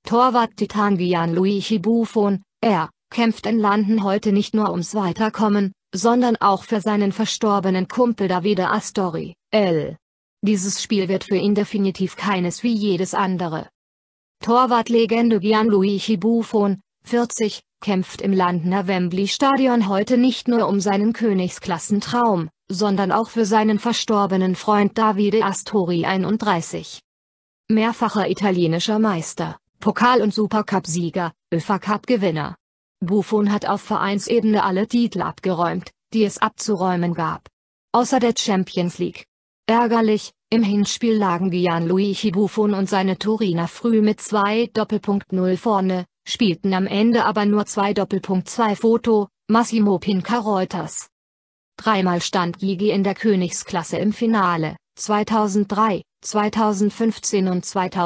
Torwart-Titan Gianluigi Buffon, er kämpft in London heute nicht nur ums Weiterkommen, sondern auch für seinen verstorbenen Kumpel Davide Astori, L. Dieses Spiel wird für ihn definitiv keines wie jedes andere. Torwartlegende Gianluigi Buffon, 40, kämpft im Londoner Wembley Stadion heute nicht nur um seinen Königsklassentraum, sondern auch für seinen verstorbenen Freund Davide Astori 31. Mehrfacher italienischer Meister, Pokal- und Supercup-Sieger, UEFA-Cup-Gewinner. Buffon hat auf Vereinsebene alle Titel abgeräumt, die es abzuräumen gab. Außer der Champions League. Ärgerlich, im Hinspiel lagen Gianluigi Buffon und seine Turiner früh mit 2:0 vorne, spielten am Ende aber nur 2:2 Foto, Massimo Pinca Reuters. Dreimal stand Gigi in der Königsklasse im Finale, 2003, 2015 und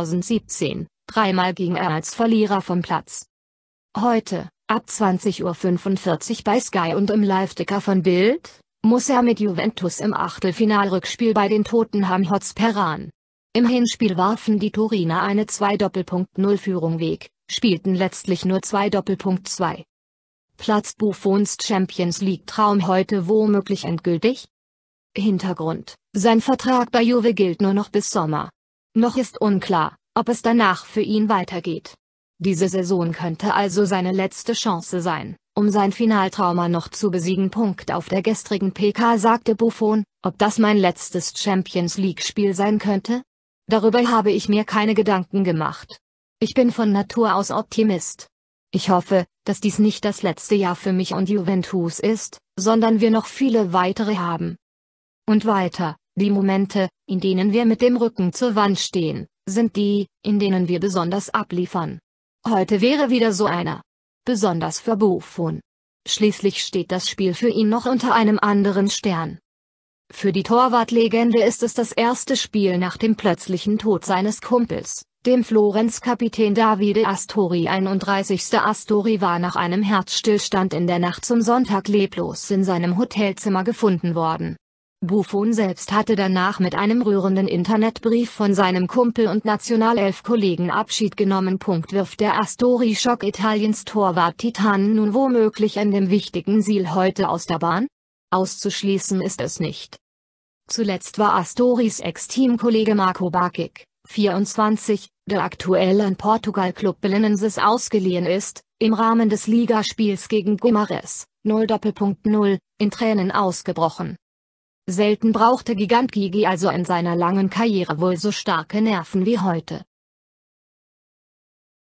2017, dreimal ging er als Verlierer vom Platz. Heute, ab 20:45 Uhr bei Sky und im Live-Ticker von Bild, muss er mit Juventus im Achtelfinalrückspiel bei den Tottenham Hotspur ran. Im Hinspiel warfen die Turiner eine 2:0 Führung weg, spielten letztlich nur 2:2. Platzt Buffons Champions League-Traum heute womöglich endgültig? Hintergrund: Sein Vertrag bei Juve gilt nur noch bis Sommer. Noch ist unklar, ob es danach für ihn weitergeht. Diese Saison könnte also seine letzte Chance sein, um sein Finaltrauma noch zu besiegen. Auf der gestrigen PK sagte Buffon, ob das mein letztes Champions League-Spiel sein könnte? Darüber habe ich mir keine Gedanken gemacht. Ich bin von Natur aus Optimist. Ich hoffe, dass dies nicht das letzte Jahr für mich und Juventus ist, sondern wir noch viele weitere haben. Und weiter, die Momente, in denen wir mit dem Rücken zur Wand stehen, sind die, in denen wir besonders abliefern. Heute wäre wieder so einer. Besonders für Buffon. Schließlich steht das Spiel für ihn noch unter einem anderen Stern. Für die Torwartlegende ist es das erste Spiel nach dem plötzlichen Tod seines Kumpels, dem Florenz-Kapitän Davide Astori 31. Astori war nach einem Herzstillstand in der Nacht zum Sonntag leblos in seinem Hotelzimmer gefunden worden. Buffon selbst hatte danach mit einem rührenden Internetbrief von seinem Kumpel und Nationalelf-Kollegen Abschied genommen. Wirft der Astori-Schock Italiens Torwart-Titan nun womöglich an dem wichtigen Ziel heute aus der Bahn? Auszuschließen ist es nicht. Zuletzt war Astoris Ex-Teamkollege Marco Bakic, 24, der aktuell an Portugal-Club Belenenses ausgeliehen ist, im Rahmen des Ligaspiels gegen Guimarães, 0:0, in Tränen ausgebrochen. Selten brauchte Gigant Gigi also in seiner langen Karriere wohl so starke Nerven wie heute.